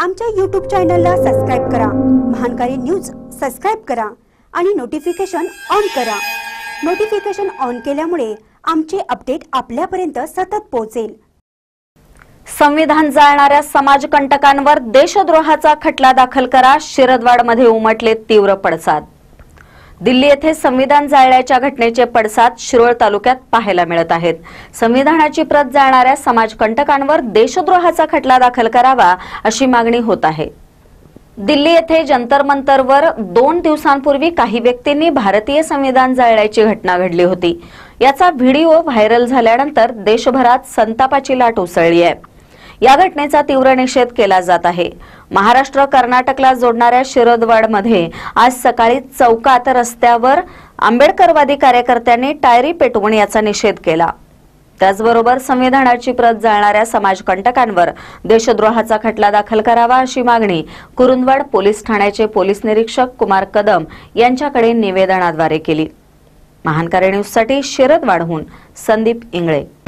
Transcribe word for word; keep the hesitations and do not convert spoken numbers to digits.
आमच्या यूट्यूब चॅनलला सबस्क्राइब करा, महानकारी न्यूज सबस्क्राइब करा आणि नोटिफिकेशन ऑन करा। नोटिफिकेशन ऑन केल्यामुळे आमचे अपडेट आपल्यापर्यंत सतत पोहोचेल। संविधान जाळणाऱ्या समाजकंटकांवर देशद्रोहाचा खटला दाखल करा, शिरदवाडमध्ये उमटले तीव्र पडसाद। दिल्ली येथे संविधान जाळल्याच्या घटनेचे पडसाद शिरोळ तालुक्यात पाहायला मिळत आहेत। संविधानाची प्रत जाळणाऱ्या समाजकंटकांवर देशद्रोहाचा खटला दाखल करावा अशी मागणी होत आहे। दिल्ली येथे जंतर मंतरवर दोन दिवसांपूर्वी काही व्यक्तींनी भारतीय संविधान जाळल्याची घटना घडली होती। याचा व्हिडिओ व्हायरल झाल्यानंतर देशभरात संतापाची लाट उसळली आहे। या घटनेचा तीव्र निषेध केला जात आहे। महाराष्ट्र कर्नाटकला जोडणाऱ्या शिरदवाडमध्ये आज सकाळी चौकात रस्त्यावर आंबेडकरवादी कार्यकर्त्यांनी टायरी पेटवून याचा निषेध केला। त्याचबरोबर संविधानाची प्रत जाळणाऱ्या समाजकंटकांवर देशद्रोहाचा खटला दाखल करावा अशी मागणी कुरुंदवाड पोलीस ठाण्याचे पोलीस निरीक्षक कुमार कदम यांच्याकडे निवेदनाद्वारे केली। महानकारी न्यूजसाठी शिरदवाडहून संदीप इंगळे।